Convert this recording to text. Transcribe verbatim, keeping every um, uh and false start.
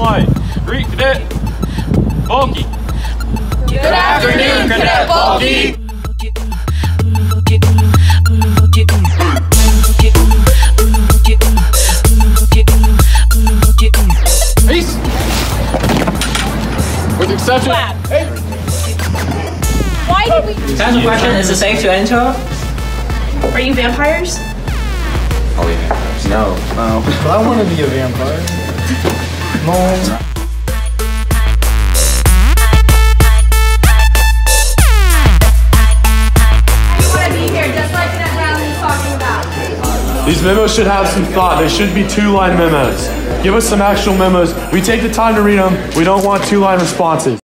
line. Greet Cadet Bulky. Good afternoon, Cadet Bulky. Peace. With exception. Hey. Why did we? Can I ask a question? Is it safe to enter? Are you vampires? Oh yeah. No. No. But I want to be a vampire. No. These memos should have some thought. They should be two-line memos. Give us some actual memos. We take the time to read them. We don't want two-line responses.